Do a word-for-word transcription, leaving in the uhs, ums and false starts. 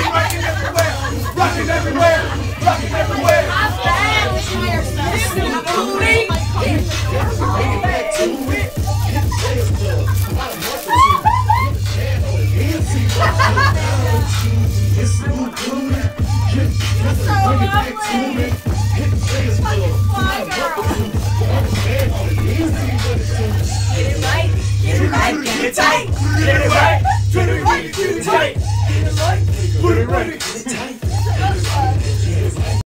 rocking everywhere, rocking everywhere, rocking everywhere. Get it right, get it right, get it right, get it right, get it right, put it right.